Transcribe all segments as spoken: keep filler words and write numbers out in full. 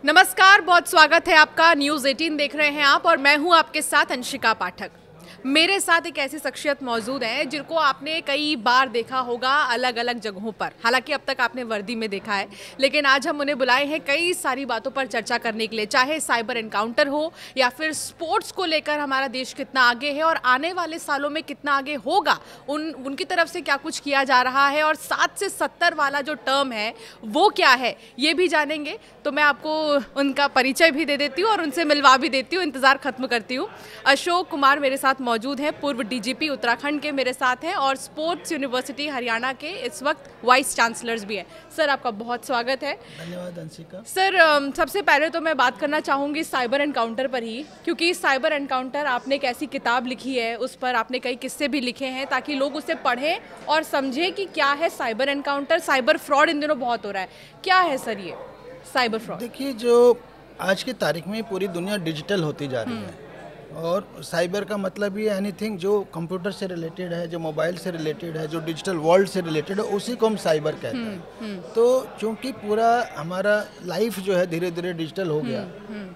नमस्कार, बहुत स्वागत है आपका। न्यूज़ अठारह देख रहे हैं आप और मैं हूं आपके साथ अंशिका पाठक। मेरे साथ एक ऐसी शख्सियत मौजूद है जिनको आपने कई बार देखा होगा अलग अलग जगहों पर। हालांकि अब तक आपने वर्दी में देखा है, लेकिन आज हम उन्हें बुलाए हैं कई सारी बातों पर चर्चा करने के लिए, चाहे साइबर एनकाउंटर हो या फिर स्पोर्ट्स को लेकर हमारा देश कितना आगे है और आने वाले सालों में कितना आगे होगा, उन उनकी तरफ से क्या कुछ किया जा रहा है और सात से सत्तर वाला जो टर्म है वो क्या है, ये भी जानेंगे। तो मैं आपको उनका परिचय भी दे देती हूँ और उनसे मिलवा भी देती हूँ, इंतज़ार खत्म करती हूँ। अशोक कुमार मेरे साथ मौजूद हैं, पूर्व डीजीपी उत्तराखंड के मेरे साथ हैं और स्पोर्ट्स यूनिवर्सिटी हरियाणा के इस वक्त वाइस चांसलर्स भी हैं। सर, आपका बहुत स्वागत है। धन्यवाद अंशिका। सर, सबसे पहले तो मैं बात करना चाहूँगी साइबर एनकाउंटर पर ही, क्योंकि साइबर एनकाउंटर आपने एक ऐसी किताब लिखी है, उस पर आपने कई किस्से भी लिखे हैं ताकि लोग उसे पढ़ें और समझें कि क्या है साइबर एनकाउंटर। साइबर फ्रॉड इन दिनों बहुत हो रहा है, क्या है सर ये साइबर फ्रॉड? देखिए, जो आज की तारीख में पूरी दुनिया डिजिटल होती जा रही है और साइबर का मतलब ये एनीथिंग जो कंप्यूटर से रिलेटेड है, जो मोबाइल से रिलेटेड है, जो डिजिटल वर्ल्ड से रिलेटेड है, उसी को हम साइबर कहते हैं। तो चूंकि पूरा हमारा लाइफ जो है धीरे धीरे डिजिटल हो गया,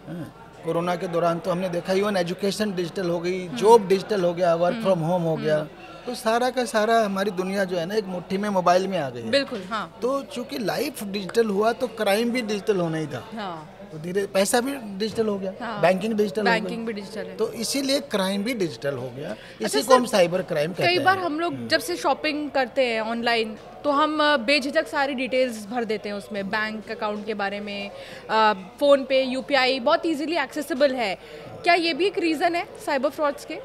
कोरोना के दौरान तो हमने देखा इवन एजुकेशन डिजिटल हो गई, जॉब डिजिटल हो गया, वर्क फ्रॉम होम हो गया, तो सारा का सारा हमारी दुनिया जो है ना एक मुट्ठी में मोबाइल में आ गई है। बिल्कुल, हाँ। तो चूंकि लाइफ डिजिटल हुआ तो क्राइम भी डिजिटल होना ही था। हाँ। तो धीरे पैसा भी डिजिटल हो गया, हाँ। बैंकिंग डिजिटल बैंकिंग भी डिजिटल है, तो इसीलिए क्राइम भी डिजिटल हो गया। इसी को हम साइबर क्राइम कहते हैं। कई बार हम लोग जब से शॉपिंग करते हैं ऑनलाइन तो हम बेझिझक सारी डिटेल्स भर देते हैं उसमें, बैंक अकाउंट के बारे में, फ़ोन पे यूपीआई बहुत इजीली एक्सेसिबल है। क्या ये भी एक रीज़न है साइबर फ्रॉड्स के?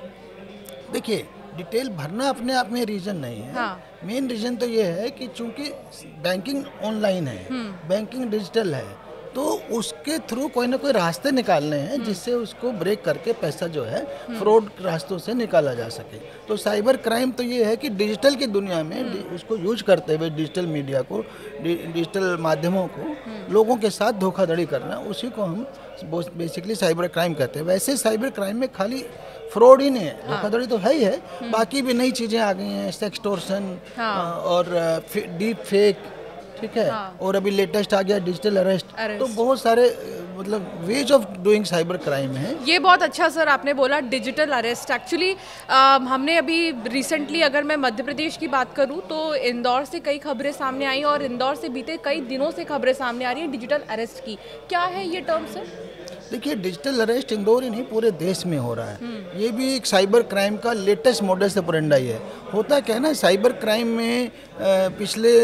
देखिए, डिटेल भरना अपने आप में रीज़न नहीं है। हाँ। मेन रीज़न तो ये है कि चूंकि बैंकिंग ऑनलाइन है, बैंकिंग डिजिटल है, तो उसके थ्रू कोई ना कोई रास्ते निकालने हैं जिससे उसको ब्रेक करके पैसा जो है फ्रॉड रास्तों से निकाला जा सके। तो साइबर क्राइम तो ये है कि डिजिटल की दुनिया में उसको यूज करते हुए डिजिटल मीडिया को, डिजिटल माध्यमों को लोगों के साथ धोखाधड़ी करना, उसी को हम बेसिकली साइबर क्राइम कहते हैं। वैसे साइबर क्राइम में खाली फ्रॉड ही नहीं है, धोखाधड़ी तो है ही है, बाकी भी नई चीज़ें आ गई हैं, सेक्सटोर्शन और डीप फेक, ठीक है, हाँ। और अभी लेटेस्ट आ गया डिजिटल अरेस्ट, तो बहुत सारे मतलब ways of doing cyber crime है। ये बहुत अच्छा सर आपने बोला, डिजिटल अरेस्ट। एक्चुअली हमने अभी रिसेंटली, अगर मैं मध्य प्रदेश की बात करूं तो इंदौर से कई खबरें सामने आई और इंदौर से बीते कई दिनों से खबरें सामने आ रही हैं डिजिटल अरेस्ट की। क्या है ये टर्म सर? देखिए, डिजिटल अरेस्ट इंदौर ही नहीं पूरे देश में हो रहा है। ये भी एक साइबर क्राइम का लेटेस्ट मॉडस ऑपरेंडी है। होता क्या है ना, साइबर क्राइम में पिछले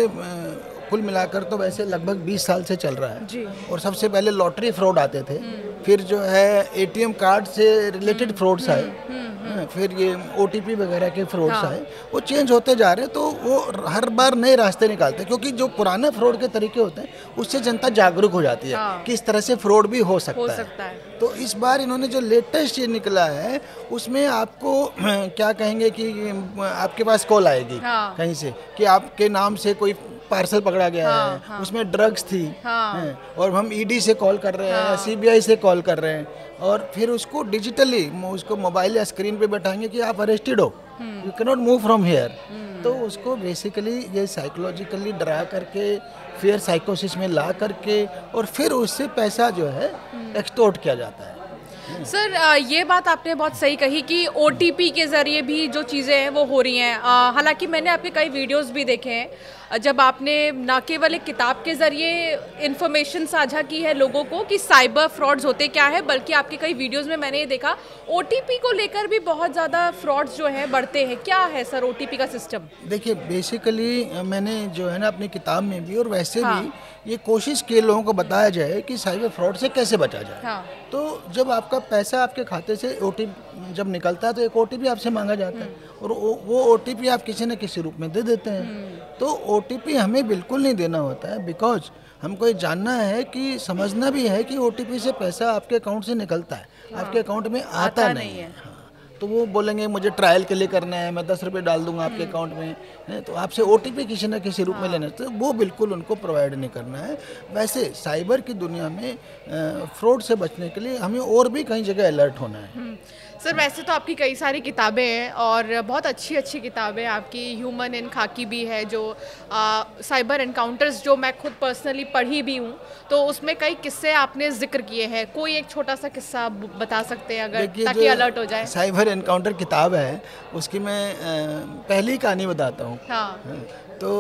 कुल मिलाकर तो वैसे लगभग बीस साल से चल रहा है जी। और सबसे पहले लॉटरी फ्रॉड आते थे, फिर जो है एटीएम कार्ड से रिलेटेड फ्रॉड्स आए, फिर ये ओटीपी वगैरह के फ्रॉड्स हाँ। आए, वो चेंज होते जा रहे हैं। तो वो हर बार नए रास्ते निकालते हैं, क्योंकि जो पुराने फ्रॉड के तरीके होते हैं उससे जनता जागरूक हो जाती है हाँ। कि इस तरह से फ्रॉड भी हो सकता, हो सकता है।, है तो इस बार इन्होंने जो लेटेस्ट ये निकला है उसमें आपको क्या कहेंगे कि आपके पास कॉल आएगी हाँ। कहीं से कि आपके नाम से कोई पार्सल पकड़ा गया हाँ, है हाँ। उसमें ड्रग्स थी हाँ। और हम ईडी से कॉल कर रहे हैं हाँ। सीबीआई से कॉल कर रहे हैं, और फिर उसको डिजिटली उसको मोबाइल या स्क्रीन पे बैठाएंगे कि आप अरेस्टेड हो, you can not move from here. तो उसको बेसिकली ये साइकोलॉजिकली डरा करके, फिर साइकोसिस में ला करके, और फिर उससे पैसा जो है एक्सटॉर्ट किया जाता है। सर, ये बात आपने बहुत सही कही कि ओटीपी के ज़रिए भी जो चीज़ें हैं वो हो रही हैं। हालांकि मैंने आपके कई वीडियोस भी देखे हैं जब आपने न केवल एक किताब के ज़रिए इन्फॉर्मेशन साझा की है लोगों को कि साइबर फ्रॉड्स होते क्या है, बल्कि आपके कई वीडियोस में मैंने ये देखा ओटीपी को लेकर भी बहुत ज़्यादा फ्रॉड्स जो हैं बढ़ते हैं। क्या है सर ओटीपी का सिस्टम? देखिए, बेसिकली मैंने जो है ना अपनी किताब में भी और वैसे हाँ। भी ये कोशिश की लोगों को बताया जाए कि साइबर फ्रॉड से कैसे बचा जाए हाँ। तो जब आपका पैसा आपके खाते से ओटीपी जब निकलता है तो एक ओटीपी आपसे मांगा जाता है और वो ओटीपी आप किसी न किसी रूप में दे देते हैं। तो ओटीपी हमें बिल्कुल नहीं देना होता है, बिकॉज हमको ये जानना है कि समझना भी है कि ओटीपी से पैसा आपके अकाउंट से निकलता है हाँ। आपके अकाउंट में आता, आता नहीं, नहीं है हाँ। तो वो बोलेंगे मुझे ट्रायल के लिए करना है, मैं दस रुपये डाल दूंगा आपके अकाउंट में, तो आपसे ओटीपी किसी न किसी रूप में लेना, तो वो बिल्कुल उनको प्रोवाइड नहीं करना है। वैसे साइबर की दुनिया में फ्रॉड से बचने के लिए हमें और भी कई जगह अलर्ट होना है। सर वैसे तो आपकी कई सारी किताबें हैं और बहुत अच्छी अच्छी किताबें आपकी। ह्यूमन इन खाकी भी है जो आ, साइबर एनकाउंटर्स जो मैं खुद पर्सनली पढ़ी भी हूँ, तो उसमें कई किस्से आपने जिक्र किए हैं। कोई एक छोटा सा किस्सा आप बता सकते हैं अगर, ताकि अलर्ट हो जाए। साइबर एनकाउंटर किताब है, उसकी मैं पहली कहानी बताता हूँ। हाँ। तो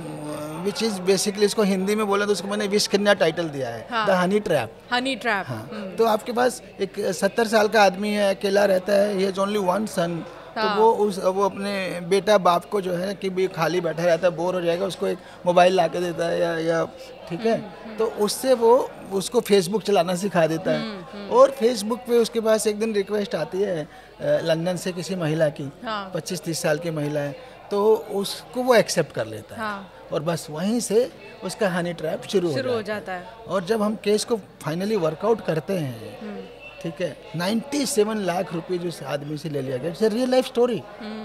विच इज़ बेसिकली, इसको हिंदी में बोला तो उसको मैंने विश कन्या टाइटल दिया है, the honey trap. Honey trap. हाँ। तो आपके पास एक सत्तर साल का आदमी है, अकेला रहता है, he has only one son. तो वो उस वो अपने बेटा बाप को जो है कि भी खाली बैठा रहता है, बोर हो जाएगा, उसको एक मोबाइल ला के देता है या या ठीक है। तो उससे वो उसको फेसबुक चलाना सिखा देता है। और फेसबुक पे उसके पास एक दिन रिक्वेस्ट आती है लंदन से किसी महिला की, पच्चीस तीस साल की महिला है, तो उसको वो एक्सेप्ट कर लेता है। हाँ। और बस वहीं से उसका हनी ट्रैप शुरू हो, हो जाता है। और जब हम केस को फाइनली वर्कआउट करते हैं, ठीक है, सत्तानवे लाख रुपए जो आदमी से ले लिया गया, it's a real life story.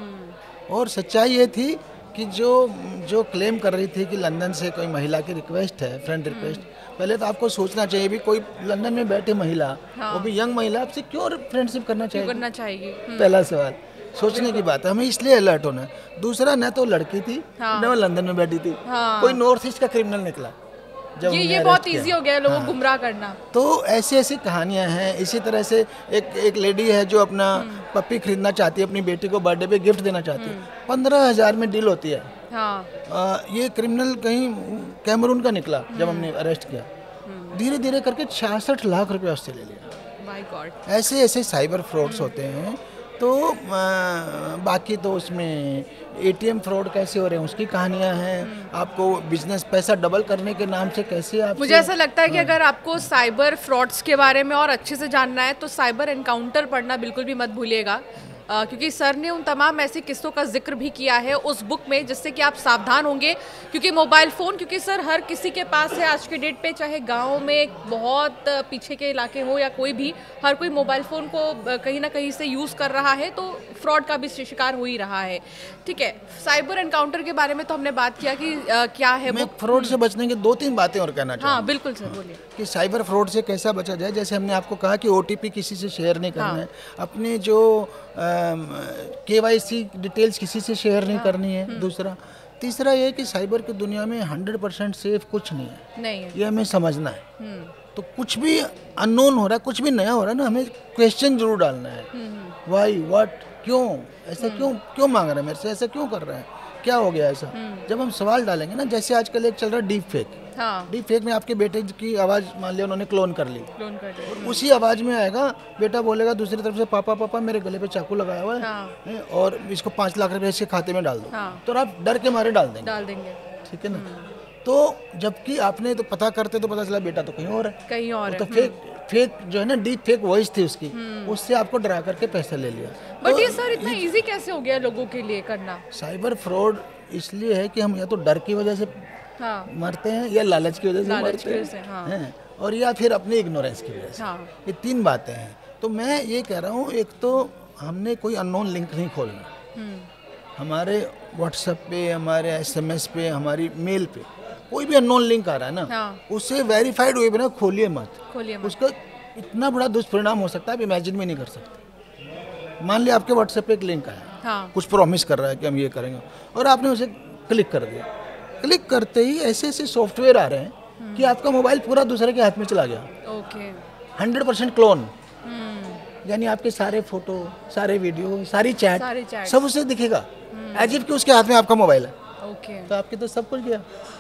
और सच्चाई ये थी कि जो जो क्लेम कर रही थी कि लंदन से कोई महिला की रिक्वेस्ट है, फ्रेंड रिक्वेस्ट, पहले तो आपको सोचना चाहिए भी कोई लंदन में बैठे महिला, हाँ। वो भी यंग महिला, आपसे क्यों फ्रेंडशिप करना चाहिए करना चाहिए पहला सवाल सोचने की बात है, हमें इसलिए अलर्ट होना है। दूसरा, न तो लड़की थी, हाँ। न वो लंदन में बैठी थी, हाँ। कोई नॉर्थ ईस्ट का क्रिमिनल निकला। जब ये ये बहुत इजी हो गया लोगों को गुमराह करना। तो ऐसी ऐसी कहानियां हैं। इसी तरह से एक एक लेडी है जो अपना पप्पी खरीदना चाहती है, अपनी बेटी को बर्थडे पे गिफ्ट देना चाहती है, पंद्रह हजार में डील होती है। हाँ। आ, ये क्रिमिनल कहीं कैमरून का निकला जब हमने अरेस्ट किया, धीरे धीरे करके छियासठ लाख रुपया उससे ले लिया। My God. ऐसे ऐसे साइबर फ्रॉड्स होते हैं। तो आ, बाकी तो उसमें एटीएम फ्रॉड कैसे हो रहे हैं उसकी कहानियां हैं। आपको बिजनेस पैसा डबल करने के नाम से कैसे आप, मुझे ऐसा लगता है कि अगर आपको साइबर फ्रॉड्स के बारे में और अच्छे से जानना है तो साइबर एनकाउंटर पढ़ना बिल्कुल भी मत भूलिएगा, Uh, क्योंकि सर ने उन तमाम ऐसे किस्सों का जिक्र भी किया है उस बुक में, जिससे कि आप सावधान होंगे। क्योंकि मोबाइल फ़ोन, क्योंकि सर हर किसी के पास है आज के डेट पे, चाहे गांव में बहुत पीछे के इलाके हो या कोई भी, हर कोई मोबाइल फ़ोन को कहीं ना कहीं से यूज़ कर रहा है, तो फ्रॉड का भी शिकार हो ही रहा है। ठीक है, साइबर एनकाउंटर के बारे में तो हमने बात किया कि आ, क्या है मैं फ्रॉड से बचने की दो तीन बातें और कहना चाहूँगा। हाँ बिल्कुल सर, बोलिए। कि साइबर फ्रॉड से कैसा बचा जाए। जैसे हमने आपको कहा कि ओटीपी किसी से शेयर नहीं करना है, अपने जो केवाईसी डिटेल्स किसी से शेयर नहीं करनी है। दूसरा, तीसरा ये कि साइबर की दुनिया में हंड्रेड परसेंट सेफ कुछ नहीं है, नहीं है। ये हमें समझना है। तो कुछ भी अननोन हो रहा है, कुछ भी नया हो रहा है ना, हमें क्वेश्चन जरूर डालना है। व्हाई, व्हाट, क्यों, ऐसा क्यों क्यों मांग रहा है मेरे से, ऐसा क्यों कर रहा है, क्या हो गया ऐसा। जब हम सवाल डालेंगे ना, जैसे आजकल एक चल रहा है डीप फेक। हाँ। डीप फेक में आपके बेटे की आवाज़ मान लिया उन्होंने क्लोन कर ली, क्लोन कर ली। और उसी आवाज़ में आएगा, बेटा बोलेगा दूसरी तरफ से, पापा पापा मेरे गले पे चाकू लगाया हुआ है, हाँ। और इसको पाँच लाख रुपए इसके खाते में डाल दो, हाँ। तो आप डर के मारे डाल देंगे डाल देंगे ठीक है ना। तो जबकि आपने तो पता करते तो पता चला बेटा तो कहीं और है, कहीं और है। तो फेक फेक जो है ना, डीप फेक वॉइस थी उसकी, उससे आपको डरा करके पैसा ले लिया। बट ये सर इतना इजी कैसे हो गया लोगों के लिए करना? साइबर फ्रॉड इसलिए है कि हम या तो डर की वजह से हाँ। मरते हैं, या लालच की वजह से मरते हैं, हाँ। हैं, और या फिर अपनी इग्नोरेंस की वजह से, हाँ। ये तीन बातें हैं। तो मैं ये कह रहा हूँ, एक तो हमने कोई अननोन लिंक नहीं खोलना। हमारे व्हाट्सएप पे, हमारे एसएमएस पे, हमारी मेल पे कोई भी अननोन लिंक आ रहा है ना, हाँ। उससे वेरीफाइड हुए बिना खोलिए मत, खोलिए मत। उसका इतना बड़ा दुष्परिणाम हो सकता है, आप इमेजिन भी नहीं कर सकते। मान लिया आपके व्हाट्सएप पे एक लिंक आया, हाँ। कुछ प्रॉमिस कर रहा है कि हम ये करेंगे, और आपने उसे क्लिक कर दिया। क्लिक करते ही ऐसे ऐसे सॉफ्टवेयर आ रहे हैं कि आपका मोबाइल पूरा दूसरे के हाथ में चला गया। ओके। हंड्रेड परसेंट क्लोन, यानी आपके सारे फोटो, सारे वीडियो, सारी चैट, सारी चैट सब उसे दिखेगा, एज इफ कि उसके हाथ में आपका मोबाइल है। ओके। तो आपके तो सब कुछ गया।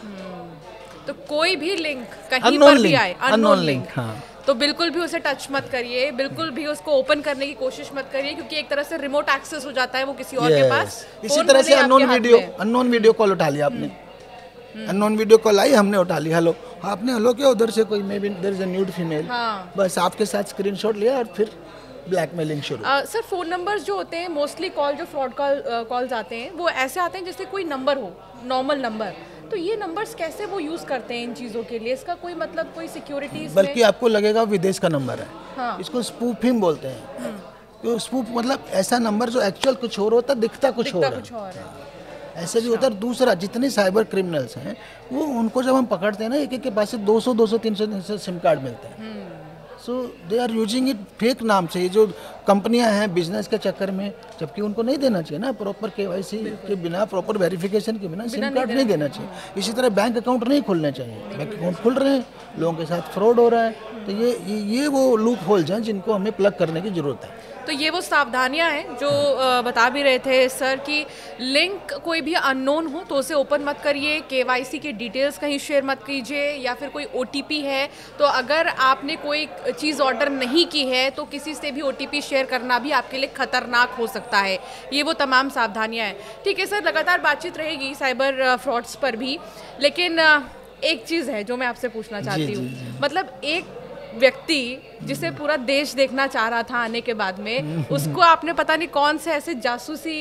तो कोई भी लिंक कहीं पर भी आए, अननोन लिंक, हाँ, तो बिल्कुल भी उसे टच मत करिए, बिल्कुल भी उसको ओपन करने की कोशिश मत करिए, क्योंकि एक तरह से रिमोट एक्सेस हो जाता है वो किसी और yes. के पास। इसी तरह से unknown video unknown video call उठा लिया आपने, अननोन वीडियो कॉल आई, हमने उठा लिया, हेलो, आपने हेलो किया, उधर से कोई maybe there is a nude female, बस आपके साथ स्क्रीनशॉट लिया और फिर ब्लैकमेलिंग शुरू। सर फोन नंबर्स जो होते हैं, मोस्टली कॉल जो फ्रॉड कॉल कॉल्स आते हैं, वो ऐसे आते हैं जैसे कोई नंबर हो, नॉर्मल नंबर, तो ये नंबर्स कैसे वो यूज करते हैं इन चीजों के लिए? इसका कोई मतलब, कोई सिक्योरिटी? बल्कि आपको लगेगा विदेश का नंबर है, हाँ। इसको स्पूफिंग बोलते हैं। तो स्पूफ मतलब ऐसा नंबर जो एक्चुअल कुछ और होता, दिखता कुछ और है, ऐसे भी होता है। दूसरा, जितने साइबर क्रिमिनल्स हैं वो, उनको जब हम पकड़ते हैं ना, एक एक के पास से दो सौ दो सौ तीन सौ सिम कार्ड मिलते हैं, so they are using it fake नाम से। ये जो कंपनियां हैं बिजनेस के चक्कर में, जबकि उनको नहीं देना चाहिए ना, प्रॉपर केवाईसी के बिना, प्रॉपर वेरिफिकेशन के बिना सिम कार्ड नहीं देना चाहिए। इसी तरह बैंक अकाउंट नहीं खोलने चाहिए, बैंक अकाउंट खुल रहे हैं, लोगों के साथ फ्रॉड हो रहा है। तो ये ये, ये वो लूप होल्स हैं जिनको हमें प्लग करने की ज़रूरत है। तो ये वो सावधानियां हैं जो बता भी रहे थे सर कि लिंक कोई भी अननोन हो तो उसे ओपन मत करिए, केवाईसी की डिटेल्स कहीं शेयर मत कीजिए, या फिर कोई ओटीपी है तो अगर आपने कोई चीज़ ऑर्डर नहीं की है तो किसी से भी ओटीपी शेयर करना भी आपके लिए खतरनाक हो सकता है। ये वो तमाम सावधानियां हैं। ठीक है सर, लगातार बातचीत रहेगी साइबर फ्रॉड्स पर भी, लेकिन एक चीज़ है जो मैं आपसे पूछना चाहती हूँ। मतलब एक व्यक्ति जिसे पूरा देश देखना चाह रहा था आने के बाद में, उसको आपने पता नहीं कौन से ऐसे जासूसी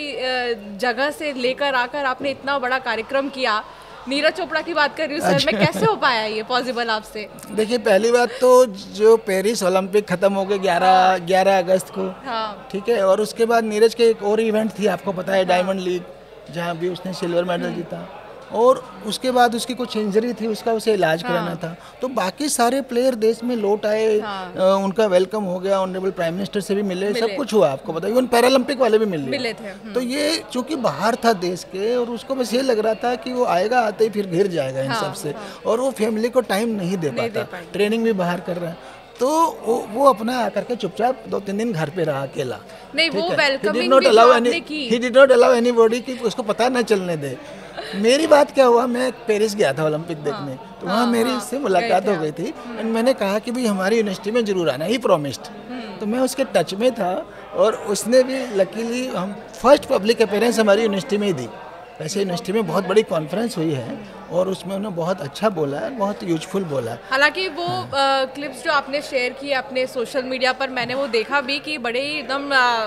जगह से लेकर आकर आपने इतना बड़ा कार्यक्रम किया। नीरज चोपड़ा की बात कर रही हूँ सर। अच्छा। मैं कैसे हो पाया ये पॉसिबल आपसे? देखिए, पहली बात तो जो पेरिस ओलंपिक खत्म हो गए ग्यारह ग्यारह अगस्त को, हाँ। ठीक है, और उसके बाद नीरज के एक और इवेंट थी, आपको पता है, डायमंड लीग, जहाँ भी उसने सिल्वर मेडल जीता, और उसके बाद उसकी कुछ इंजरी थी, उसका उसे इलाज हाँ। कराना था। तो बाकी सारे प्लेयर देश में लौट आए, हाँ। आ, उनका वेलकम हो गया, ऑनरेबल प्राइम मिनिस्टर से भी मिले, मिले। सब कुछ हुआ, आपको पता है, इवन पैरालंपिक वाले भी मिले मिले थे। तो ये चूंकि बाहर था देश के, और उसको बस ये लग रहा था कि वो आएगा, आते ही फिर घिर जाएगा इन हाँ, सब से, हाँ। और वो फैमिली को टाइम नहीं दे पाता, ट्रेनिंग भी बाहर कर रहा है। तो वो, वो अपना आकर के चुपचाप दो तीन दिन घर पे रहा अकेला। नहीं, वो वेलकमिंग भी जो आपने की। He did not allow anybody कि उसको पता ना चलने दे। मेरी बात क्या हुआ, मैं पेरिस गया था ओलंपिक देखने, हाँ, तो वहाँ हाँ, मेरी इससे हाँ, मुलाकात हो गई थी, एंड मैंने कहा कि भाई हमारी यूनिवर्सिटी में जरूर आना, ही प्रॉमिस्ड। तो मैं उसके टच में था, और उसने भी लकीली, हम फर्स्ट पब्लिक अपीयरेंस हमारी यूनिवर्सिटी में ही दी। वैसे यूनिवर्सिटी में बहुत बड़ी कॉन्फ्रेंस हुई है, और उसमें उन्होंने बहुत अच्छा बोला है, बहुत यूजफुल बोला। हालांकि वो क्लिप्स जो आपने शेयर की अपने सोशल मीडिया पर, मैंने वो देखा भी कि बड़े ही एकदम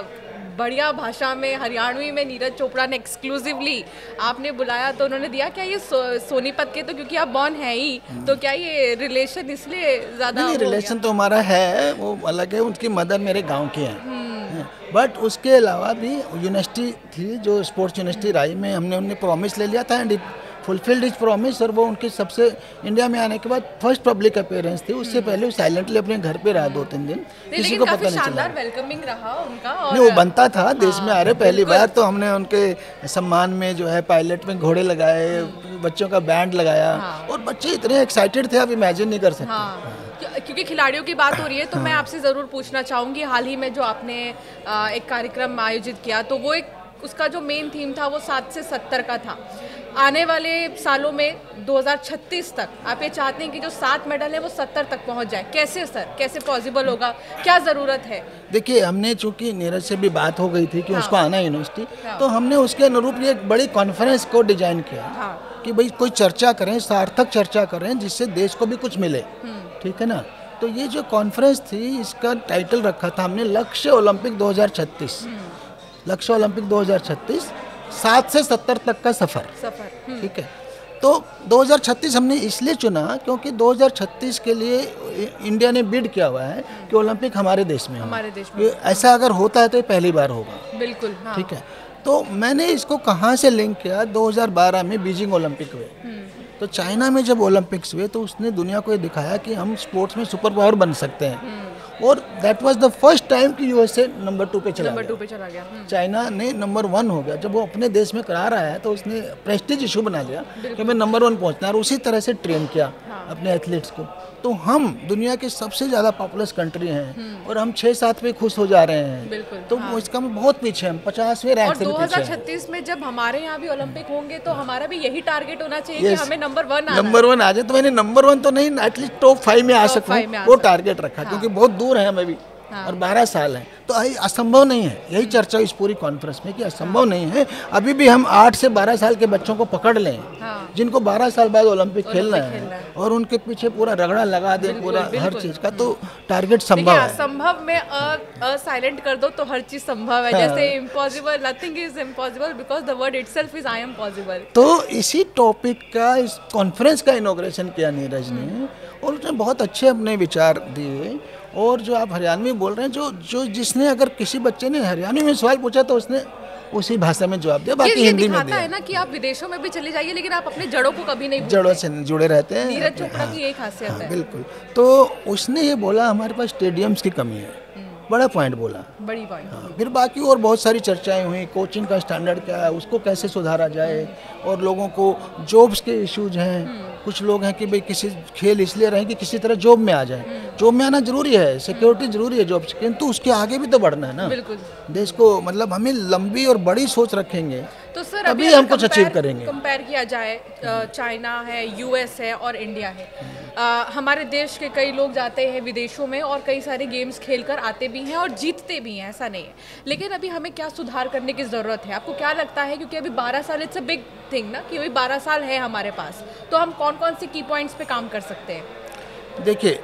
बढ़िया भाषा में, हरियाणवी में नीरज चोपड़ा ने एक्सक्लूसिवली आपने बुलाया, तो उन्होंने दिया क्या ये सो, सोनीपत के, तो क्योंकि आप बॉर्न है ही, तो क्या ये रिलेशन इसलिए ज़्यादा? नहीं, रिलेशन तो हमारा है, वो अलग है, उनकी मदर मेरे गाँव की हैं, बट उसके अलावा भी यूनिवर्सिटी थी जो स्पोर्ट्स यूनिवर्सिटी राई में, हमने उन्हें प्रॉमिस ले लिया था, and it fulfilled his promise, और वो उनकी सबसे इंडिया में आने के बाद फर्स्ट पब्लिक अपीयरेंस थी। उससे पहले वो साइलेंटली अपने घर पे रहा दो तीन दिन, किसी को पता नहीं चला। वेलकमिंग रहा उनका, और नहीं, वो बनता था, देश में आ रहे पहली बार, तो हमने उनके सम्मान में जो है पायलट में घोड़े लगाए, बच्चों का बैंड लगाया, और बच्चे इतने एक्साइटेड थे, आप इमेजिन नहीं कर सकते। क्योंकि खिलाड़ियों की बात हो रही है, तो मैं आपसे ज़रूर पूछना चाहूँगी, हाल ही में जो आपने एक कार्यक्रम आयोजित किया, तो वो एक, उसका जो मेन थीम था वो सात से सत्तर का था। आने वाले सालों में दो हज़ार छत्तीस तक आप ये चाहते हैं कि जो सात मेडल है वो सत्तर तक पहुंच जाए। कैसे सर, कैसे पॉसिबल होगा, क्या ज़रूरत है? देखिए, हमने चूंकि नीरज से भी बात हो गई थी कि हाँ। उसको आना यूनिवर्सिटी, हाँ। तो हमने उसके अनुरूप ये एक बड़ी कॉन्फ्रेंस को डिजाइन किया, हाँ। कि भाई कोई चर्चा करें, सार्थक चर्चा करें, जिससे देश को भी कुछ मिले, ठीक है ना। तो ये जो कॉन्फ्रेंस थी, इसका टाइटल रखा था हमने लक्ष्य ओलंपिक दो हज़ार छत्तीस। लक्ष्य ओलंपिक दो हज़ार छत्तीस, सात से सत्तर तक का सफर, सफर ठीक है। तो दो हज़ार छत्तीस हमने इसलिए चुना क्योंकि दो हज़ार छत्तीस के लिए इंडिया ने बिड किया हुआ है कि ओलंपिक हमारे देश में, हमारे देश में ऐसा अगर होता है तो ये पहली बार होगा, बिल्कुल, हाँ। ठीक है। तो मैंने इसको कहाँ से लिंक किया, दो हज़ार बारह में बीजिंग ओलंपिक हुए, तो चाइना में जब ओलंपिक्स हुए तो उसने दुनिया को ये दिखाया कि हम स्पोर्ट्स में सुपर पावर बन सकते हैं, और that was the first time कि यूएसए नंबर टू पे चला नंबर टू पे चला गया। चाइना ने नंबर वन हो गया। जब वो अपने देश में करा रहा है तो उसने प्रेस्टीज इशू बना लिया कि मैं नंबर वन पहुंचना है, और उसी तरह से ट्रेन किया हाँ। अपने एथलीट्स को। तो हम दुनिया की सबसे ज़्यादा पॉपुलस कंट्री हैं, और हम छः सात पे खुश हो जा रहे हैं, तो हाँ। इसका हम बहुत पीछे, हम पचासवें रैंक से भी पीछे हैं। दो हज़ार छत्तीस में जब हमारे यहाँ भी ओलंपिक होंगे तो हमारा भी यही टारगेट होना चाहिए कि हमें नंबर वन नंबर वन आ जाए। तो मैंने नंबर वन तो नहीं, एटलीस्ट टॉप फाइव में आ सकूँ, वो टारगेट रखा, क्योंकि बहुत दूर है हमें भी, हाँ। और बारह साल हैं, तो असंभव नहीं है। यही चर्चा इस पूरी कॉन्फ्रेंस में कि असंभव हाँ। नहीं है। अभी भी हम आठ से बारह साल के बच्चों को पकड़ लें, हाँ। जिनको बारह साल बाद ओलंपिक खेलना है, और उनके पीछे पूरा रगड़ा लगा दे, पूरा हर चीज का, तो टारगेट संभव है। असंभव में अ साइलेंट कर दो तो हर चीज संभव है। हाँ। जैसे impossible, nothing is impossible because the word itself is I am possible. तो इसी टॉपिक का, इस कॉन्फ्रेंस का इनॉग्रेशन किया नीरज ने, और उसने बहुत अच्छे अपने विचार दिए। और जो आप हरियाणवी बोल रहे हैं, जो जो जिसने, अगर किसी बच्चे ने हरियाणवी में सवाल पूछा तो उसने उसी भाषा में जवाब दिया, ये, बाकी ये हिंदी में दिखाता दिया। है ना कि आप विदेशों में भी चले जाइए लेकिन आप अपने जड़ों को कभी नहीं भूलते। जड़ों से जुड़े रहते हैं। नीरज चोपड़ा हाँ, की यही खासियत हाँ, है। बिल्कुल। तो उसने ये बोला हमारे पास स्टेडियम्स की कमी है, बड़ा पॉइंट बोला। बड़ी पॉइंट। हाँ, फिर बाकी और बहुत सारी चर्चाएं हुई, कोचिंग का स्टैंडर्ड क्या है, उसको कैसे सुधारा जाए, और लोगों को जॉब्स के इश्यूज हैं। कुछ लोग हैं कि भाई किसी खेल इसलिए रहें कि किसी तरह जॉब में आ जाए। जॉब में आना जरूरी है, सिक्योरिटी जरूरी है जॉब से, किंतु उसके आगे भी तो बढ़ना है ना। बिल्कुल। देश को मतलब हमें लंबी और बड़ी सोच रखेंगे तो सर तभी अभी हम कुछ अचीव करेंगे। कंपेयर किया जाए, चाइना है, यूएस है और इंडिया है। आ, हमारे देश के कई लोग जाते हैं विदेशों में और कई सारे गेम्स खेलकर आते भी हैं और जीतते भी हैं, ऐसा नहीं है। लेकिन अभी हमें क्या सुधार करने की ज़रूरत है, आपको क्या लगता है? क्योंकि अभी बारह साल इट्स अ बिग थिंग ना, कि अभी बारह साल है हमारे पास, तो हम कौन कौन से की पॉइंट्स पे काम कर सकते हैं? देखिए,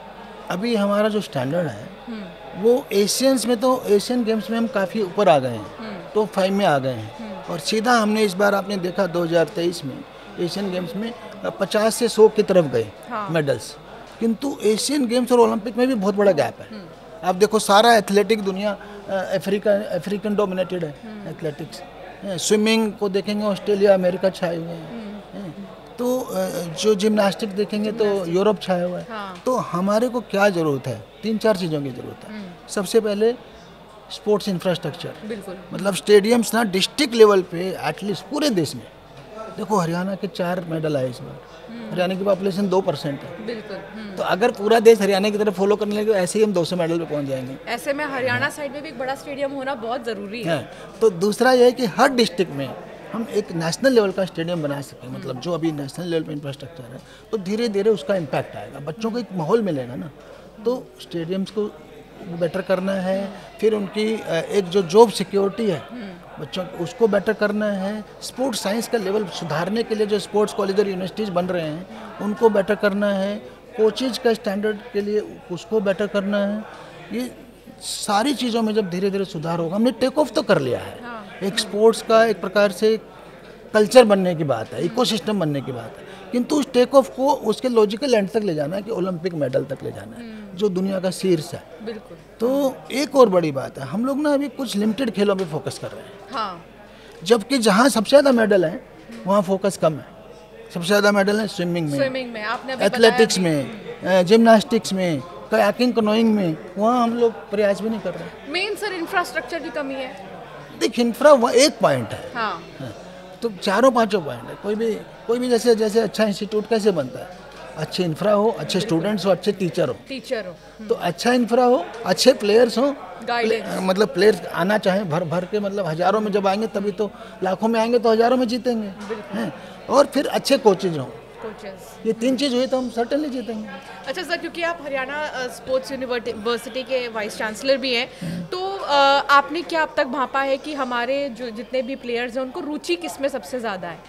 अभी हमारा जो स्टैंडर्ड है वो एशियंस में, तो एशियन गेम्स में हम काफ़ी ऊपर आ गए हैं, टॉप फाइव में आ गए हैं। और सीधा हमने इस बार आपने देखा दो हज़ार तेईस में एशियन गेम्स में पचास से सौ की तरफ गए हाँ। मेडल्स। किंतु एशियन गेम्स और ओलंपिक में भी बहुत बड़ा गैप है। आप देखो, सारा एथलेटिक दुनिया अफ्रीका अफ्रीकन डोमिनेटेड है एथलेटिक्स। स्विमिंग को देखेंगे ऑस्ट्रेलिया अमेरिका छाए हुए हैं, तो जो जिम्नास्टिक देखेंगे तो यूरोप छाया हुआ है। हाँ। तो हमारे को क्या ज़रूरत है? तीन चार चीज़ों की ज़रूरत है। सबसे पहले स्पोर्ट्स इंफ्रास्ट्रक्चर, बिल्कुल। मतलब स्टेडियम्स ना डिस्ट्रिक्ट लेवल पे एटलीस्ट पूरे देश में। देखो हरियाणा के चार मेडल आए इस बार, हरियाणा की पॉपुलेशन दो परसेंट है। बिल्कुल। तो अगर पूरा देश हरियाणा की तरफ फॉलो करने लगे, ऐसे ही हम दो सौ मेडल पे पहुंच जाएंगे। ऐसे में हरियाणा साइड में भी एक बड़ा स्टेडियम होना बहुत ज़रूरी है। है। तो दूसरा यह है कि हर डिस्ट्रिक्ट में हम एक नेशनल लेवल का स्टेडियम बना सकें, मतलब जो अभी नेशनल लेवल पे इंफ्रास्ट्रक्चर है, तो धीरे धीरे उसका इम्पैक्ट आएगा, बच्चों को एक माहौल मिलेगा ना। तो स्टेडियम्स को बेटर करना है, फिर उनकी एक जो जॉब सिक्योरिटी है बच्चों की, उसको बेटर करना है। स्पोर्ट्स साइंस का लेवल सुधारने के लिए जो स्पोर्ट्स कॉलेज और यूनिवर्सिटीज़ बन रहे हैं उनको बेटर करना है। कोचेज का स्टैंडर्ड के लिए उसको बेटर करना है। ये सारी चीज़ों में जब धीरे धीरे सुधार होगा, हमने टेक ऑफ तो कर लिया है। हाँ। एक स्पोर्ट्स का एक प्रकार से कल्चर बनने की बात है, इकोसिस्टम बनने की बात है, किंतु उस टेक ऑफ को उसके लॉजिकल एंड तक ले जाना है कि ओलंपिक मेडल तक ले जाना है, जो दुनिया का शीर्ष है। बिल्कुल। तो एक और बड़ी बात है, हम लोग ना अभी कुछ लिमिटेड खेलों पे फोकस कर रहे हैं। हाँ। जबकि जहाँ सबसे ज़्यादा मेडल हैं वहाँ फोकस कम है। सबसे ज़्यादा मेडल है स्विमिंग में, स्विमिंग में, आपने अभी एथलेटिक्स में, जिम्नास्टिक्स में, कयाकिंग, कनोइंग में, वहाँ हम लोग प्रयास भी नहीं कर रहे। मेन सर इंफ्रास्ट्रक्चर की कमी है। देख, इंफ्रा वहाँ एक पॉइंट है। हाँ। हाँ, तो चारों पांचों पॉइंट है। कोई भी कोई भी जैसे जैसे अच्छा इंस्टीट्यूट कैसे बनता है? अच्छे इंफ्रा हो, अच्छे स्टूडेंट्स हो, अच्छे टीचर हो। टीचर हो तो अच्छा इंफ्रा हो, अच्छे प्लेयर्स हो, गाइडेंस, मतलब प्लेयर्स आना चाहें भर भर के, मतलब हजारों में जब आएंगे तभी तो, लाखों में आएंगे तो हजारों में जीतेंगे हैं। और फिर अच्छे कोचेज हों, कोचेस। ये तीन चीज़ हुई तो हम सर्टेनली जीतेंगे। अच्छा सर, क्योंकि आप हरियाणा स्पोर्ट्स यूनिवर्सिटी के वाइस चांसलर भी हैं, तो अ, आपने क्या अब तक भांपा है कि हमारे जो जितने भी प्लेयर्स हैं उनको रुचि किस में सबसे ज़्यादा है,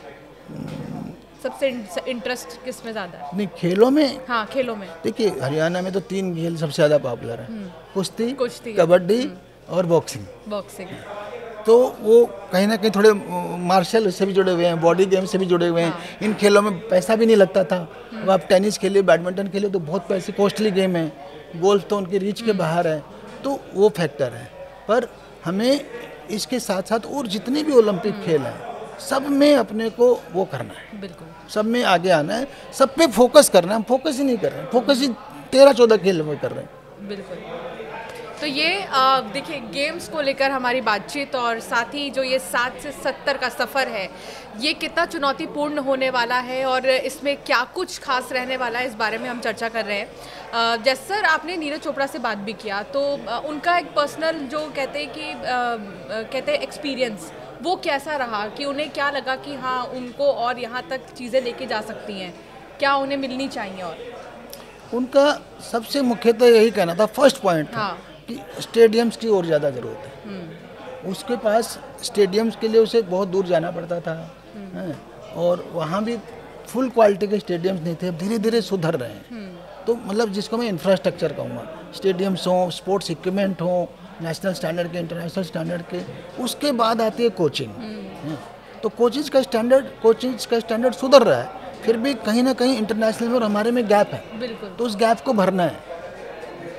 सबसे इंटरेस्ट किस में ज़्यादा है? नहीं, खेलों में, हाँ खेलों में। देखिए हरियाणा में तो तीन खेल सबसे ज़्यादा पॉपुलर है, कुश्ती, कुश्ती, कबड्डी और बॉक्सिंग। बॉक्सिंग। तो वो कहीं ना कहीं थोड़े मार्शल से भी जुड़े हुए हैं, बॉडी गेम से भी जुड़े हुए हैं। हाँ। इन खेलों में पैसा भी नहीं लगता था। अब आप टेनिस खेलिए, बैडमिंटन खेलिए तो बहुत पैसे, कॉस्टली गेम है। गोल्फ तो उनकी रीच के बाहर है, तो वो फैक्टर है। पर हमें इसके साथ साथ और जितने भी ओलंपिक खेल हैं सब में अपने को वो करना है, बिल्कुल सब में आगे आना है, सब पे फोकस करना है। हम फोकस ही नहीं कर रहे हैं, फोकस ही तेरह चौदह खेल में कर रहे हैं। बिल्कुल। तो ये देखिए गेम्स को लेकर हमारी बातचीत और साथ ही जो ये सात से सत्तर का सफ़र है ये कितना चुनौतीपूर्ण होने वाला है और इसमें क्या कुछ खास रहने वाला है, इस बारे में हम चर्चा कर रहे हैं। जैसे सर आपने नीरज चोपड़ा से बात भी किया तो उनका एक पर्सनल जो कहते हैं कि कहते हैं एक्सपीरियंस, वो कैसा रहा कि उन्हें क्या लगा कि हाँ उनको और यहाँ तक चीज़ें लेके जा सकती हैं, क्या उन्हें मिलनी चाहिए? और उनका सबसे मुख्यतः यही कहना था, फर्स्ट पॉइंट था हाँ। कि स्टेडियम्स की और ज़्यादा ज़रूरत है। उसके पास स्टेडियम्स के लिए उसे बहुत दूर जाना पड़ता था है, और वहाँ भी फुल क्वालिटी के स्टेडियम्स नहीं थे। अब धीरे धीरे सुधर रहे हैं। तो मतलब जिसको मैं इंफ्रास्ट्रक्चर कहूँगा, स्टेडियम्स हों, स्पोर्ट्स इक्विपमेंट हों, नेशनल स्टैंडर्ड के, इंटरनेशनल स्टैंडर्ड के। उसके बाद आती है कोचिंग। तो कोचिंग का स्टैंडर्ड कोचिंग का स्टैंडर्ड सुधर रहा है, फिर भी कहीं ना कहीं इंटरनेशनल में और हमारे में गैप है। बिल्कुल। तो उस गैप को भरना है।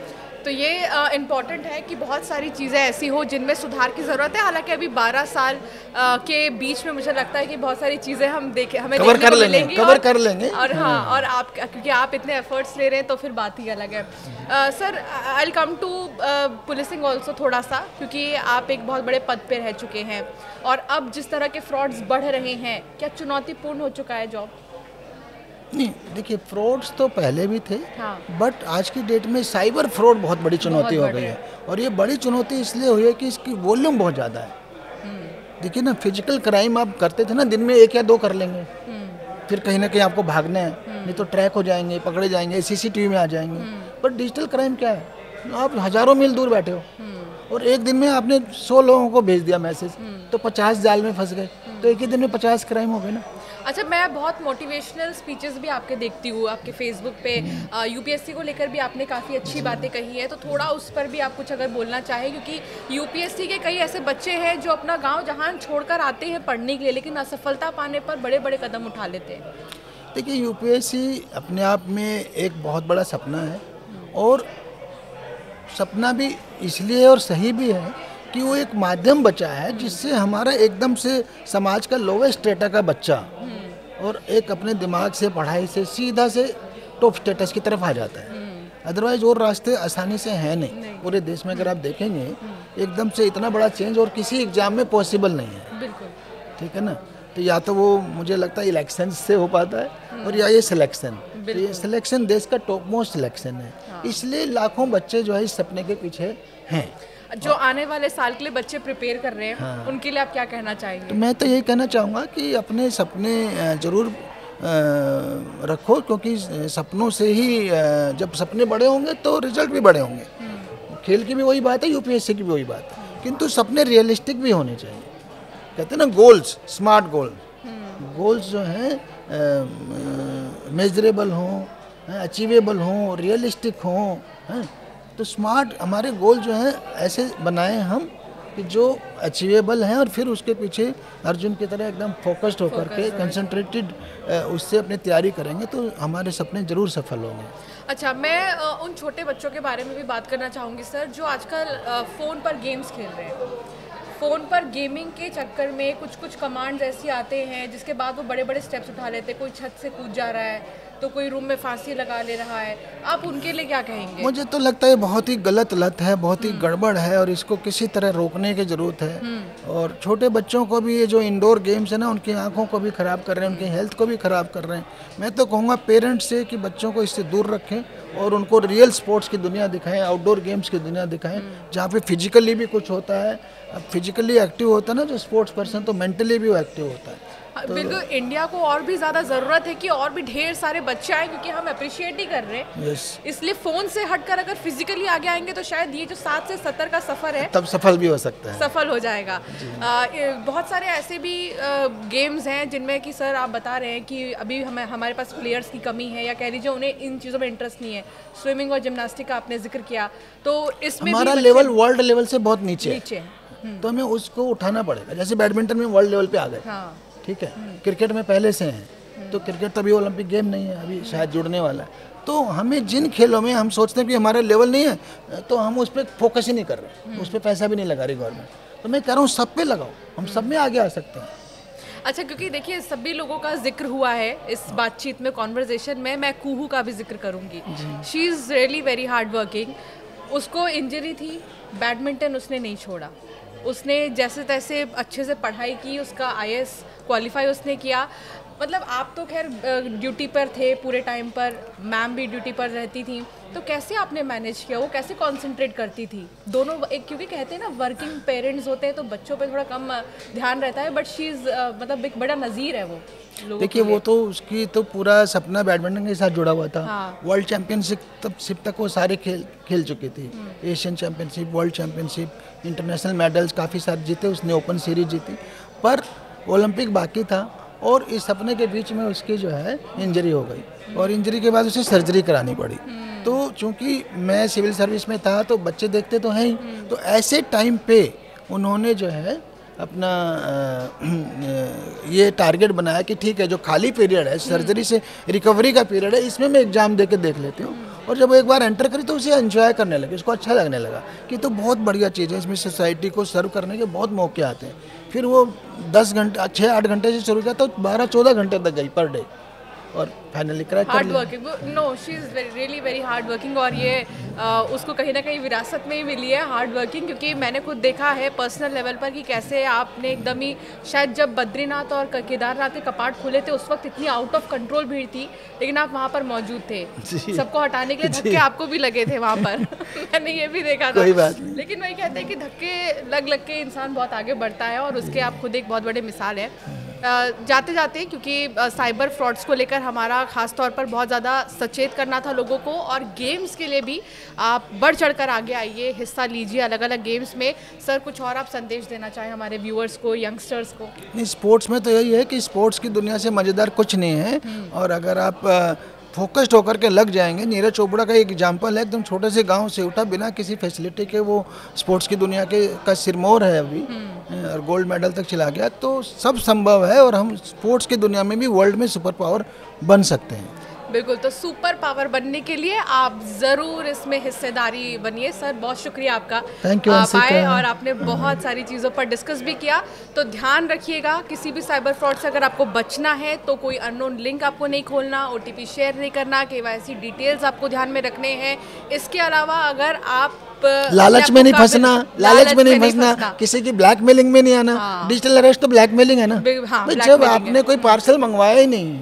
तो ये इम्पॉर्टेंट है कि बहुत सारी चीज़ें ऐसी हो जिनमें सुधार की ज़रूरत है। हालांकि अभी बारह साल uh, के बीच में मुझे लगता है कि बहुत सारी चीज़ें हम देखे हमें कवर कर लेंगे कवर कर लेंगे और हाँ और आप क्योंकि आप इतने एफर्ट्स ले रहे हैं तो फिर बात ही अलग है। Sir I will come to policing also थोड़ा सा, क्योंकि आप एक बहुत बड़े पद पे रह चुके हैं और अब जिस तरह के फ्रॉड्स बढ़ रहे हैं, क्या चुनौतीपूर्ण हो चुका है जॉब? नहीं, देखिए फ्रॉड्स तो पहले भी थे, हाँ। बट आज की डेट में साइबर फ्रॉड बहुत बड़ी चुनौती हो गई है। और ये बड़ी चुनौती इसलिए हुई है कि इसकी वॉल्यूम बहुत ज़्यादा है। देखिए ना, फिजिकल क्राइम आप करते थे ना, दिन में एक या दो कर लेंगे, फिर कहीं ना कहीं आपको भागना है, नहीं तो ट्रैक हो जाएंगे, पकड़े जाएंगे, सीसीटीवी में आ जाएंगे। पर डिजिटल क्राइम क्या है, आप हज़ारों मील दूर बैठे हो और एक दिन में आपने सौ लोगों को भेज दिया मैसेज, तो पचास जाल में फंस गए, तो एक ही दिन में पचास क्राइम हो गए ना। अच्छा, मैं बहुत मोटिवेशनल स्पीचेस भी आपके देखती हूँ, आपके फेसबुक पे यूपीएससी को लेकर भी आपने काफ़ी अच्छी बातें कही है, तो थोड़ा उस पर भी आप कुछ अगर बोलना चाहें, क्योंकि यूपीएससी के कई ऐसे बच्चे हैं जो अपना गांव जहां छोड़कर आते हैं पढ़ने के लिए, लेकिन असफलता पाने पर बड़े बड़े कदम उठा लेते हैं। देखिए, यूपीएससी अपने आप में एक बहुत बड़ा सपना है, और सपना भी इसलिए और सही भी है कि वो एक माध्यम बचा है जिससे हमारा एकदम से समाज का लोवेस्ट स्टेटस का बच्चा और एक अपने दिमाग से, पढ़ाई से सीधा से टॉप स्टेटस की तरफ आ जाता है। अदरवाइज और रास्ते आसानी से हैं नहीं, नहीं। पूरे देश में अगर आप देखेंगे एकदम से इतना बड़ा चेंज और किसी एग्जाम में पॉसिबल नहीं है। बिल्कुल, ठीक है ना। तो या तो वो मुझे लगता है इलेक्शन से हो पाता है, और या ये सिलेक्शन, तो ये सिलेक्शन देश का टॉप मोस्ट सिलेक्शन है। हाँ। इसलिए लाखों बच्चे जो है इस सपने के पीछे हैं, जो आने वाले साल के लिए बच्चे प्रिपेयर कर रहे हैं। हाँ। उनके लिए आप क्या कहना चाहेंगे? तो मैं तो यही कहना चाहूँगा कि अपने सपने जरूर रखो, क्योंकि सपनों से ही जब सपने बड़े होंगे तो रिजल्ट भी बड़े होंगे। खेल की भी वही बात है, यूपीएससी की भी वही बात है, किंतु सपने रियलिस्टिक भी होने चाहिए। कहते हैं ना, गोल्स, स्मार्ट गोल, गोल्स जो हैं मेजरेबल हों, अचीवेबल हों, रियलिस्टिक हों, हैं। तो स्मार्ट हमारे गोल जो हैं ऐसे बनाए हम कि जो अचीवेबल हैं, और फिर उसके पीछे अर्जुन की तरह एकदम फोकस्ड होकर के कंसंट्रेटेड उससे अपनी तैयारी करेंगे तो हमारे सपने ज़रूर सफल होंगे। अच्छा, मैं उन छोटे बच्चों के बारे में भी बात करना चाहूँगी सर, जो आजकल फ़ोन पर गेम्स खेल रहे हैं। फ़ोन पर गेमिंग के चक्कर में कुछ कुछ कमांड्स ऐसी आते हैं जिसके बाद वो बड़े बड़े स्टेप्स उठा लेते हैं। कोई छत से कूद जा रहा है, तो कोई रूम में फांसी लगा ले रहा है। आप उनके लिए क्या कहेंगे? मुझे तो लगता है बहुत ही गलत लत है, बहुत ही गड़बड़ है, और इसको किसी तरह रोकने की ज़रूरत है। और छोटे बच्चों को भी ये जो इंडोर गेम्स है ना, उनकी आंखों को भी ख़राब कर रहे हैं, उनकी हेल्थ को भी ख़राब कर रहे हैं। मैं तो कहूँगा पेरेंट्स से कि बच्चों को इससे दूर रखें और उनको रियल स्पोर्ट्स की दुनिया दिखाएं, आउटडोर गेम्स की दुनिया दिखाएं, जहाँ पे फिजिकली भी कुछ होता है। अब फिजिकली एक्टिव होता है ना जो स्पोर्ट्स पर्सन, तो मेंटली भी वो एक्टिव होता है। तो बिल्कुल, इंडिया को और भी ज़्यादा ज़रूरत है कि और भी ढेर सारे बच्चे आए, क्योंकि हम अप्रिशिएट ही कर रहे हैं। yes. इसलिए फ़ोन से हटकर अगर फिजिकली आगे आएंगे तो शायद ये जो सात से सत्तर का सफ़र है तब सफल भी हो सकता है, सफल हो जाएगा। आ, बहुत सारे ऐसे भी आ, गेम्स हैं जिनमें कि सर आप बता रहे हैं कि अभी हमें हमारे पास प्लेयर्स की कमी है, या कह लीजिए उन्हें इन चीज़ों में इंटरेस्ट नहीं है। स्विमिंग और जिम्नास्टिक का आपने जिक्र किया, तो इसमें हमारा लेवल वर्ल्ड लेवल से बहुत नीचे नीचे है, तो हमें उसको उठाना पड़ेगा। जैसे बैडमिंटन में वर्ल्ड लेवल पे आ गए, हाँ। ठीक है, क्रिकेट में पहले से हैं, तो क्रिकेट तो अभी ओलंपिक गेम नहीं है, अभी शायद जुड़ने वाला है। तो हमें जिन खेलों में हम सोचते हैं कि हमारा लेवल नहीं है, तो हम उस पर फोकस ही नहीं कर रहे, उस पर पैसा भी नहीं लगा रही गवर्नमेंट। तो मैं कह रहा हूँ सब पे लगाओ, हम सब में आगे आ सकते हैं। अच्छा, क्योंकि देखिए सभी लोगों का जिक्र हुआ है इस बातचीत में, कॉन्वर्जेशन में, मैं कुहू का भी जिक्र करूँगी। She is really very hard working. उसको इंजरी थी, बैडमिंटन उसने नहीं छोड़ा, उसने जैसे तैसे अच्छे से पढ़ाई की, उसका आई ए एस क्वालिफाई उसने किया। मतलब आप तो खैर ड्यूटी पर थे पूरे टाइम पर, मैम भी ड्यूटी पर रहती थी, तो कैसे आपने मैनेज किया? वो कैसे कंसंट्रेट करती थी दोनों? एक क्योंकि कहते हैं ना वर्किंग पेरेंट्स होते हैं तो बच्चों पे थोड़ा कम ध्यान रहता है, बट शी इज़ मतलब एक बड़ा नज़ीर है वो। देखिए वो तो उसकी तो पूरा सपना बैडमिंटन के साथ जुड़ा हुआ था। हाँ। वर्ल्ड चैंपियनशिप तब सिप तक वो सारे खेल खेल चुकी थी, Asian championship, world championship, international medals काफ़ी सारे जीते उसने, ओपन सीरीज जीती, पर ओलंपिक बाकी था। और इस सपने के बीच में उसकी जो है इंजरी हो गई, और इंजरी के बाद उसे सर्जरी करानी पड़ी। तो चूंकि मैं सिविल सर्विस में था तो बच्चे देखते तो हैं ही, तो ऐसे टाइम पे उन्होंने जो है अपना ये टारगेट बनाया कि ठीक है जो खाली पीरियड है, सर्जरी से रिकवरी का पीरियड है, इसमें मैं एग्ज़ाम दे के देख लेती हूँ। और जब वो एक बार एंटर करी तो उसे एंजॉय करने लगे, उसको अच्छा लगने लगा कि तो बहुत बढ़िया चीज़ है, इसमें सोसाइटी को सर्व करने के बहुत मौके आते हैं। फिर वो दस घंटे छः आठ घंटे से शुरू किया तो बारह चौदह घंटे तक गई पर डे, और फाइनली क्रैक कर हार्ड लिया। Working, no she is really very hard working, और ये आ, उसको कहीं ना कहीं विरासत में ही मिली है हार्ड वर्किंग, क्योंकि मैंने खुद देखा है पर्सनल लेवल पर कि कैसे आपने एकदम ही, शायद जब बद्रीनाथ और केदारनाथ के कपाट खुले थे उस वक्त इतनी आउट ऑफ कंट्रोल भीड़ थी, लेकिन आप वहाँ पर मौजूद थे, सबको हटाने के लिए धक्के आपको भी लगे थे वहाँ पर मैंने ये भी देखा था। कोई बात नहीं। लेकिन वही कहते हैं कि धक्के लग लग के इंसान बहुत आगे बढ़ता है, और उसके आप खुद एक बहुत बड़े मिसाल है। जाते जाते, क्योंकि साइबर फ्रॉड्स को लेकर हमारा खास तौर पर बहुत ज़्यादा सचेत करना था लोगों को, और गेम्स के लिए भी आप बढ़ चढ़कर आगे आइए, हिस्सा लीजिए अलग अलग गेम्स में। सर, कुछ और आप संदेश देना चाहें हमारे व्यूअर्स को, यंगस्टर्स को? नहीं, स्पोर्ट्स में तो यही है कि स्पोर्ट्स की दुनिया से मज़ेदार कुछ नहीं है, और अगर आप फोकस्ड होकर के लग जाएंगे, नीरज चोपड़ा का एक एग्जांपल है, एकदम छोटे से गांव से उठा, बिना किसी फैसिलिटी के वो स्पोर्ट्स की दुनिया के का सिरमौर है अभी, और गोल्ड मेडल तक चला गया। तो सब संभव है, और हम स्पोर्ट्स की दुनिया में भी वर्ल्ड में सुपर पावर बन सकते हैं। बिल्कुल, तो सुपर पावर बनने के लिए आप ज़रूर इसमें हिस्सेदारी बनिए। सर, बहुत शुक्रिया आपका, थैंक यू। आप आए और आपने बहुत सारी चीज़ों पर डिस्कस भी किया। तो ध्यान रखिएगा, किसी भी साइबर फ्रॉड से अगर आपको बचना है तो कोई अननोन लिंक आपको नहीं खोलना, ओटीपी शेयर नहीं करना, केवाईसी डिटेल्स आपको ध्यान में रखने हैं। इसके अलावा अगर आप लालच में नहीं फंसना, लालच में नहीं फंसना, किसी की ब्लैकमेलिंग में नहीं आना। डिजिटल अरेस्ट तो ब्लैकमेलिंग है ना। हाँ, जब आपने कोई पार्सल मंगवाया ही नहीं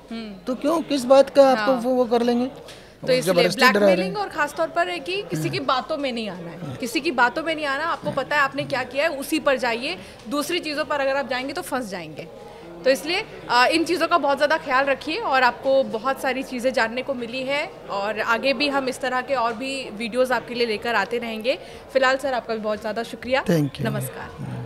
तो क्यों, किस बात का आपको वो, वो कर लेंगे? तो इसलिए ब्लैकमेलिंग, और खास तौर पर है कि किसी की बातों में नहीं आना है, किसी की बातों में नहीं आना। आपको पता है आपने क्या किया है, उसी पर जाइए। दूसरी चीज़ों पर अगर आप जाएंगे तो फंस जाएंगे। तो इसलिए इन चीज़ों का बहुत ज़्यादा ख्याल रखिए, और आपको बहुत सारी चीज़ें जानने को मिली है, और आगे भी हम इस तरह के और भी वीडियोज़ आपके लिए लेकर आते रहेंगे। फिलहाल सर, आपका भी बहुत ज़्यादा शुक्रिया। Thank you. नमस्कार।